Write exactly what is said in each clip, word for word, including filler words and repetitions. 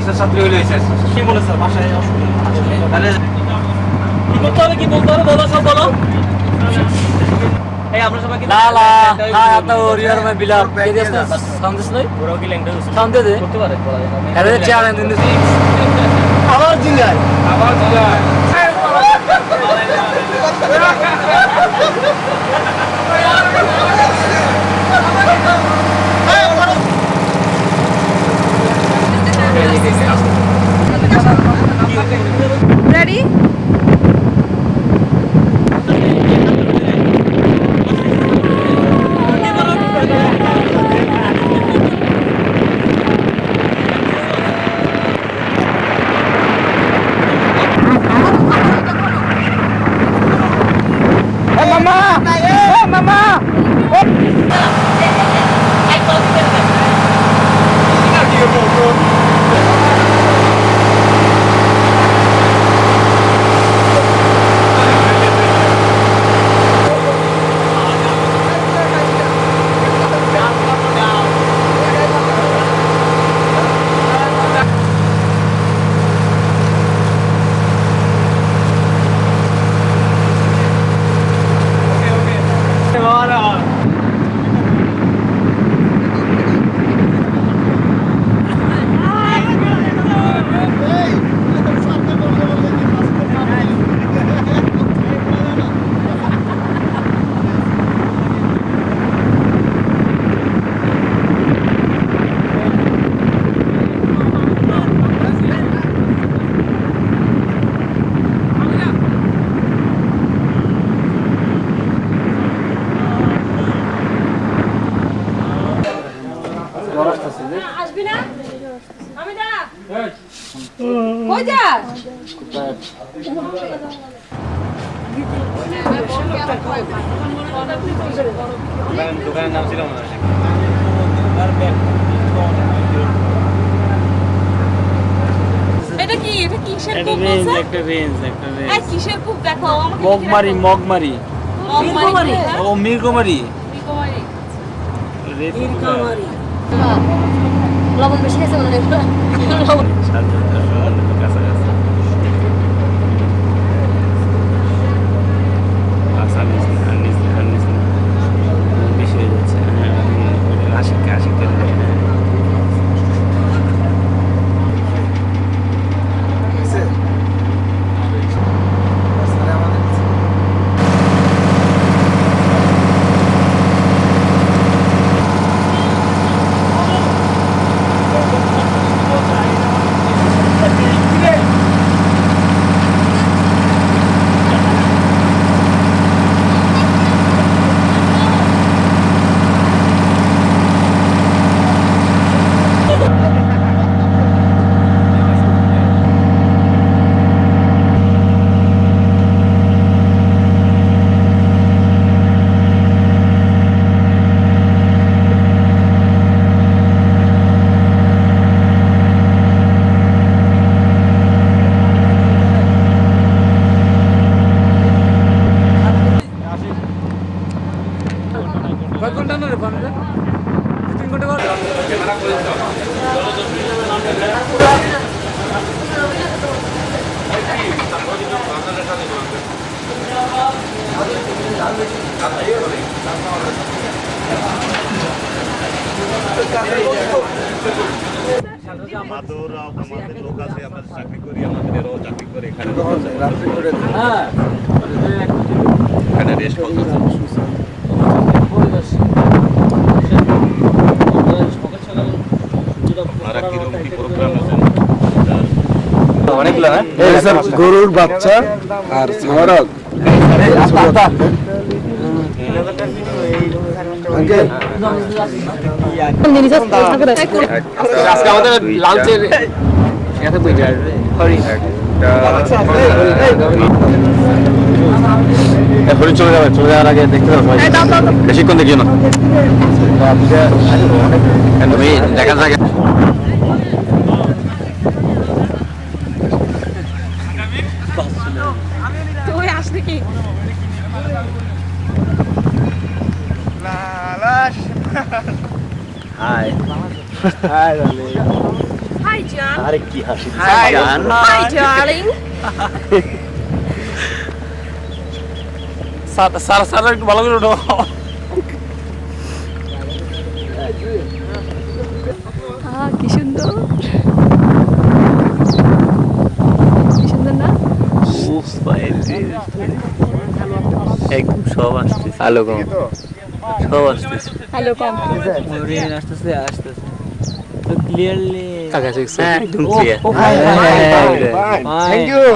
কিসের ছাত্রী হইলে হয়েছে কি বলে স্যার বাসায় তাহলে কি করতে হবে কি বলতে হবে বলো সব বলো এই আমরা সবাই কি লা লা হ্যাঁ তো রিয়ার মে বিলাপ কে দিস না সাউন্ড দিস নাই পুরো কি ল্যাঙ্গুয়েজ সাউন্ড দে দে করতে পারে বলা যায় না আরে চার দিন দিস আবার জিঙ্গায় আবার জিগায় Ready? Hey mama! Hey mama! আসবি না আমি দা কই যাস দোকানের নাম ছিল মনে হয় এটা কি এটা কিসের কুক বলছ একটা রেঞ্জ একটা রেঞ্জ এই কিসের কুক দেখো আমাকে মগমারি মগমারি মগমারি ও মিরগমারি মিরগমারি মিরগমারি লবণ বেশি খেয়েছে মনে হয় লবণ কয় ঘন্টা না রে বান্দা তিন ঘন্টা কর ক্যামেরা করে দাও আমাদের আমাদের লোক আছে আমরা চাকরি করি আমাদেরও চাকরি করে এখানে রাত্রি করে হ্যাঁ এখানে রেস্ট করতে আর কিরকম কি প্রোগ্রাম আছে অনেকগুলো না এই স্যার গরুর বাচ্চা আর মোরগ আজকে আমাদের লাঞ্চের এত বই যায় এখন চলে যাবে চলে যাওয়ার আগে দেখতে হবে বেশিক্ষণ দেখিও না দেখা যায় তুই আসলি কি হাই হাই হাই John. আরে কি হাসি Hi, Hi, darling. Sir sir sir একটু ভালো করে উঠো Ah, কি সুন্দর। কি সুন্দর না? উফ বাইরে একদম সব আসতেছে আলো কম সব আসতেছে হ্যালো কম। ওরে আসতেছে আসতেছে তো ক্লিয়ারলি হ্যাঁ একদম clear thank you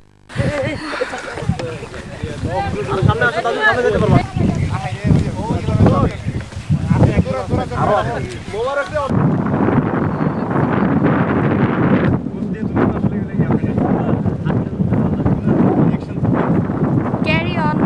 Carry on.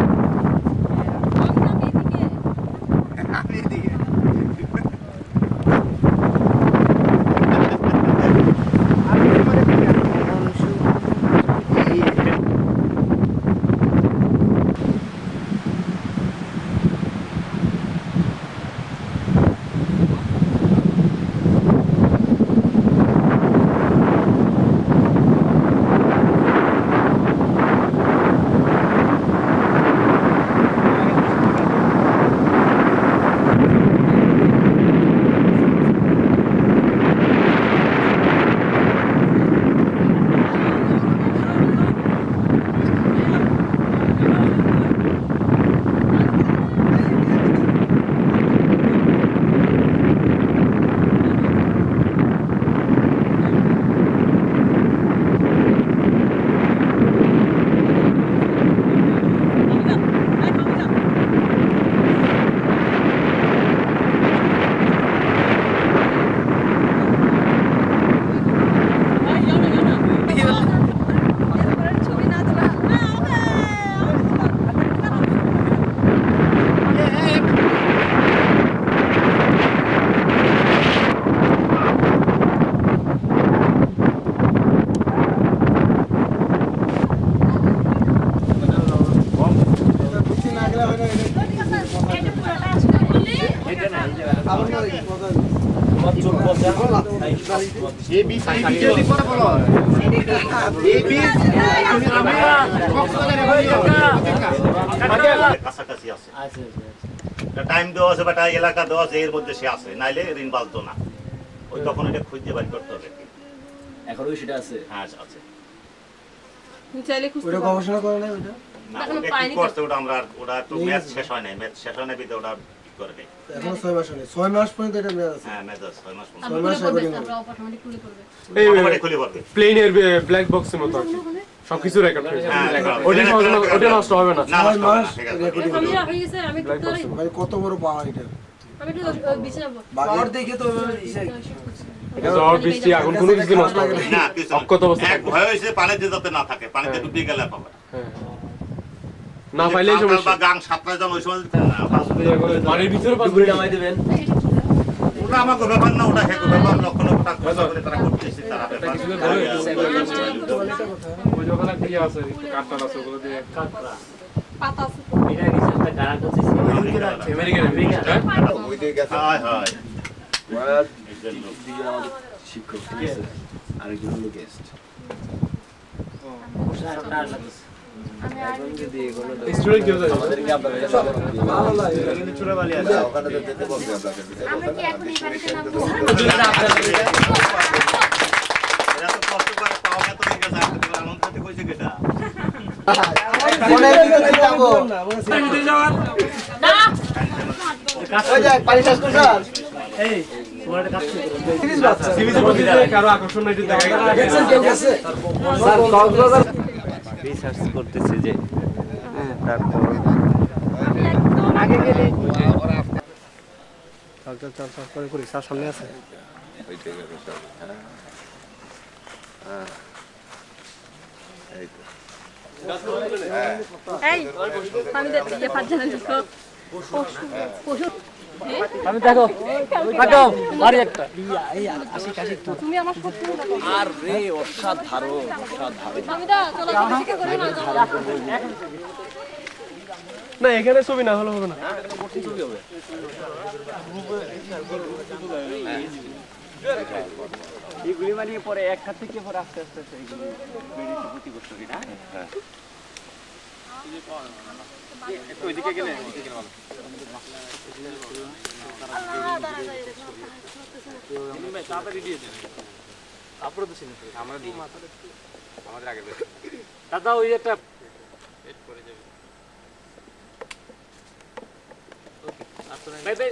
কাছাকাছি আছে টাইম দেওয়া আছে বা এলাকা দেওয়া আছে এর মধ্যে সে আছে নাইলে ঋণ বাঁচতো না ওই তখন এটা খুঁজে বাড়ি করতে হবে এখনো সেটা আছে হ্যাঁ আছে চাইলে খুঁজতে ওটা গবেষণা করে না ওটা না ওটা কি করছে ওটা আমরা ওটা তো ম্যাচ শেষ হয় নাই ম্যাচ শেষ হয় নাই বিতে ওটা কি করে নেই এখনো ছয় মাস হয়নি ছয় মাস পর্যন্ত এটা মেয়াদ আছে হ্যাঁ ম্যাচ আছে ছয় মাস পর্যন্ত ছয় মাস রেকর্ডিং হবে অটোমেটিক খুলে করবে এই automatic খুলে পড়বে প্লেনের ব্ল্যাক বক্সের মতো আর কি সবকিছু রেকর্ড হয়ে যাবে হ্যাঁ ওটা নষ্ট- ওটা নষ্ট হবে না না ছয় নষ্ট হবে না, মাস ঠিক আছে রেকর্ডিং আমি হয়ে গেছে আমি একটু তাড়াতাড়ি ভাই কত বড় পাওয়া এটা আমি একটু বিছানা পাওয়ার দেখে তো ঝড় বৃষ্টি আগুন কোনো কিছু নষ্ট হবে না না কিছু অক্ষত অবস্থা এক ভয় হয়েছে পানিতে যাতে না থাকে পানিতে ডুবে গেলে পাবে না পাইলে সকাল সমস্যা বা গাং সাতটায় যান ওই সময় বাড়ির ভিতরে পাঁচ ডুবুরি নামাই দেবেন ওটা আমাকে ব্যাপার না ওটা হেকো ব্যাপার লক্ষ লক্ষ টাকা খরচা করে তারা করতেছে তারা ব্যাপার ওই যে ওখানে কি আছে কাঠটা আছে ওগুলো দিয়ে পাতা আছে। এটা কিছু একটা গানা করতেছি আমেরিকান আমেরিকা হয় হয় শিক্ষক ঠিক আছে আরেকজন হলো গেস্ট স্টুডেন্ট কেউ যায় আমাদেরকে আপনাদের কিন্তু চূড়া বালি আছে ওখানে তো যেতে বলবে আমরা কি এখন এই বাড়িতে নামবো এরা তো কষ্ট করে পাওয়া এত দিকে যায় আমার সাথে কইছে কেটা মনে হয় যাবো না ওই যে পানি শেষ করছ এই তোমার একটা কাজ করতে তিরিশ বাচ্চা সিভিজের প্রতি কারো আকর্ষণ নাই দেখা গেল দেখছেন কেউ গেছে স্যার কক্সবাজার রিসার্চ করতেছে যে আগে গেলে চল চল চল চল করে করি স্যার সামনে আছে এই আমি দেখি পাঁচ জন দেখো পশু পশু আমি দেখো দেখো আরে একটা এই আশি কাশি তো তুমি আমার শত্রু না আর রে অসাধারণ অসাধারণ আমি দা চলো শিখে করে না না এখানে ছবি না হলে হবে না ছবি হবে এইগুলি মানে পরে এক হাত থেকে পরে আস্তে আস্তে আস্তে এইগুলি বেরিয়ে ক্ষতি করতে হবে না হ্যাঁ ওইদিকে গেলে ওইদিকে গেলে ভালো তাড়াতাড়ি দিয়ে দেন তারপরে তো চিনি আমরা দিই আমাদের আগে দাদা ওই একটা পেট করে যাবে ভাই ভাই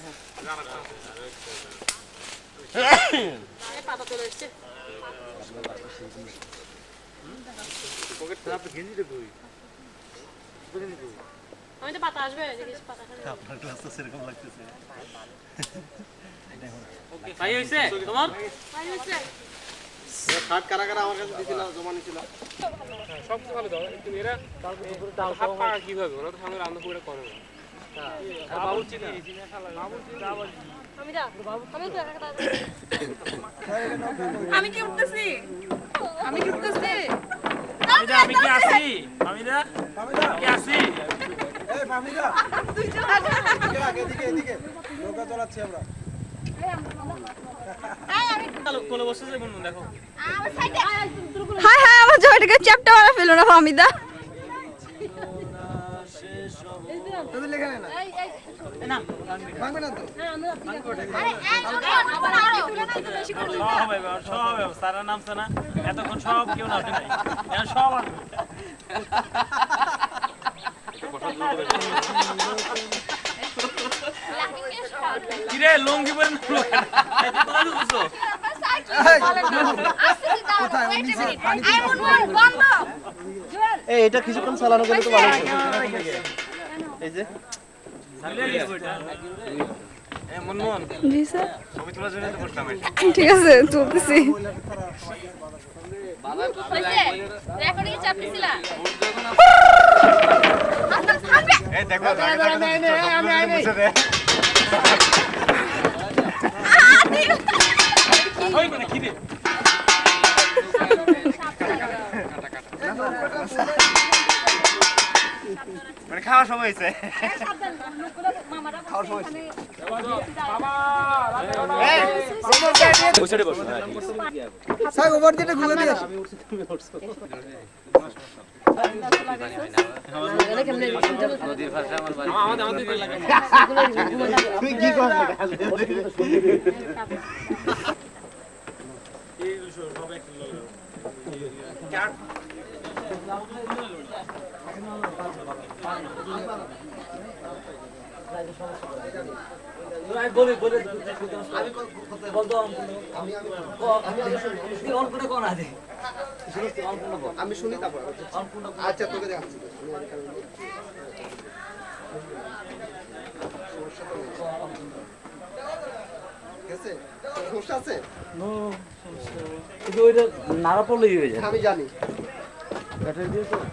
পাতা চলে এসছে পকেট খারাপ গেঞ্জি দেবো আমি তো পাতা আসবে দেখিস পাতা খাবে আপনার ক্লাস তো সেরকম লাগতেছে ওকে ভাই হইছে তোমার ভাই হচ্ছে কাট কারা কারা আমার কাছে দিছিল জমা নিছিল সব কিছু ভালো দাও একটু এরা তারপর দুপুরে দাও হাত পাকা কিভাবে ওরা তো সামনে রান্না করে করে না বাবু চিনি বাবু চিনি আমি যা আমি তো একা একা আমি কি উঠতেছি আমি কি উঠতেছি আমি কি আসি আমি না কি আসি এই ফামিলা এদিকে আগে এদিকে এদিকে নৌকা চালাচ্ছি আমরা কোলে বসে যাই বন্ধু দেখো হাই হাই আমার জয়টাকে চ্যাপটা মারা ফেলো না ফামিদা তুমি লেখা না এই এই না ভাঙবে না তো হ্যাঁ আমরা আরে এই আবার আরো তুলে না তো বেশি করে সব হবে সব হবে সারা নামছে না এতক্ষণ সব কেউ না নাই এখন সব আসবে কিরে লঙ্গি পরে না এত তো বুঝছো এই এটা কিছুক্ষণ চালানো গেলে তো ভালো এই যে এ মনমোহন জি স্যার ছবি তোলার জন্য তো বসলাম ঠিক আছে চলতেছি হইছে রেকর্ডিং এ চাপছিলা এই দেখো আমি আমি ওই মানে কি রে মানে খাওয়া সময় হয়েছে খাওয়ার সময় স্যার ওভার দিয়ে ঘুরে দিয়ে তুমি কি করবে বলে বলে বলতো অন করে কোন আছে আমি শুনি তারপর আচ্ছা তোকে দেখাচ্ছি গেছে সমস্যা আছে কিন্তু ওইটা নাড়া পড়লেই হয়ে যায় আমি জানি ব্যাটারি দিয়ে তো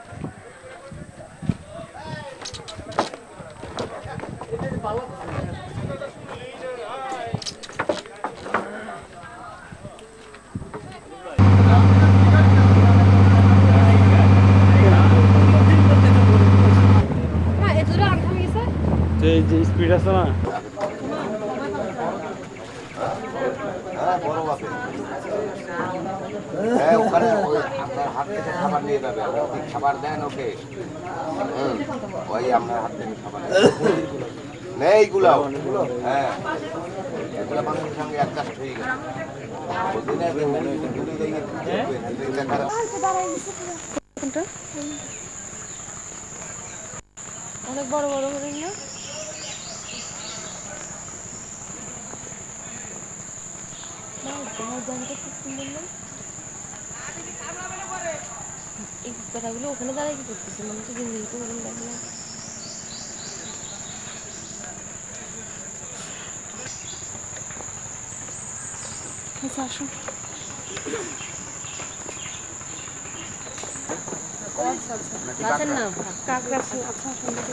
হ্যাঁ এত দূরে আগে থামে গেছে যে স্পিড আছে না হ্যাঁ বড় বাপে হ্যাঁ ওখানে ওই আপনার হাত থেকে খাবার নিয়ে যাবে আপনি খাবার দেন ওকে হুম ওই আপনার হাত থেকে খাবার নেই এইগুলো হ্যাঁ এগুলো মানুষের সঙ্গে অ্যাডজাস্ট হয়ে গেছে ওদিনে দূরে গিয়ে দেখার অনেক বড় বড় হরিণ না এই বেটাগুলো ওখানে দাঁড়ায় কি করতেছে মানে তো জিনিস তো হরিণ দেখে না আচ্ছা আসুন গাছের নাম কাক গাছ আচ্ছা সুন্দর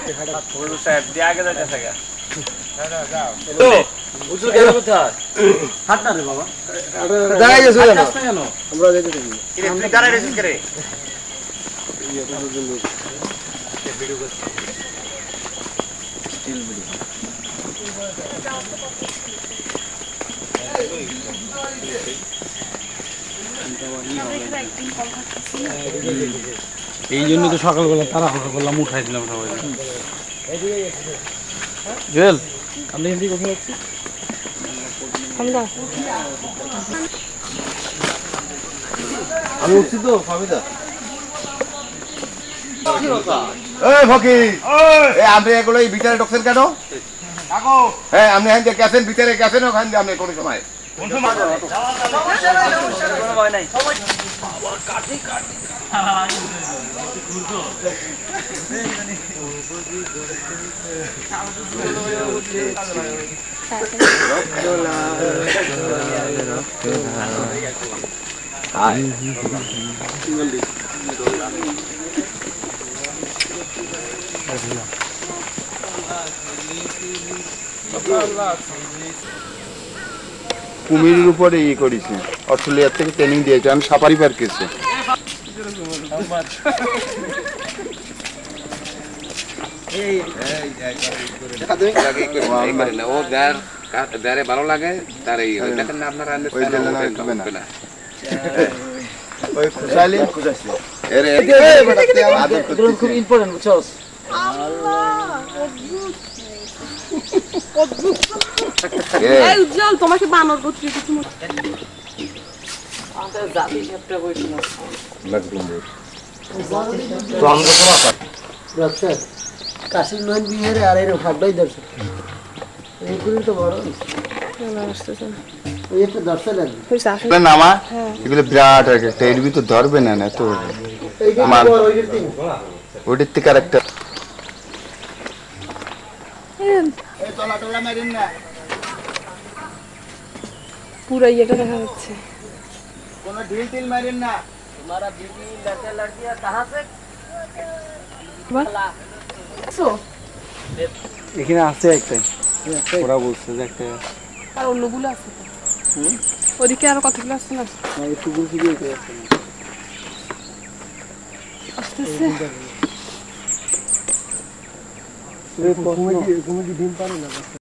সাহেব দিয়ে আগে যাচ্ছে থাকা দাঁড়াই গেছো কেন আমরা যেতে থাকি তুই দাঁড়ায় রয়েছিস কে রে? এই জন্য তো সকালবেলা তারা করলাম উঠাই দিলাম সবাই জুয়েল আমরা হিন্দি কোথায় যাচ্ছি আমি উঠছি তো ফামিদা এই ফকির এই আপনি এগুলো এই ভিতরে ঢুকছেন কেন হ্যাঁ আপনি হ্যাঁ যে গেছেন ভিতরে গেছেন ওখান দিয়ে আপনি কোনো সময় কুমিরের উপরে ইয়ে করেছে অস্ট্রেলিয়ার থেকে ট্রেনিং দিয়েছে আমি সাফারি পার্ক এসে ও যার যারে ভালো লাগে তার এই দেখেন না আপনারা ওই খুশালি খুশাইছে খুব ইম্পর্টেন্ট বুঝছস এই উজ্জ্বল তোমাকে বানর গোত্রে কিছু কাশির নয়ন বিহারে আর এর ফাড্ডাই দর্শক এইগুলো তো বড় ওই একটা দর্শক লাগবে নামা এগুলো বিরাট একটা এর ভিতর ধরবে না না তো ওইটার থেকে আর একটা পুরো ইয়েটা দেখা যাচ্ছে কোনো ঢিল টিল মারেন না তোমারা বিবি লড়কা লড়কিয়া कहां से এখানে আছে একটাই ওরা বলছে যে একটা আর অন্যগুলো আছে ওদিকে আরো কতগুলো আছে না একটু গুলছি দিয়ে আসতেছে তুমি কি ডিম পারো না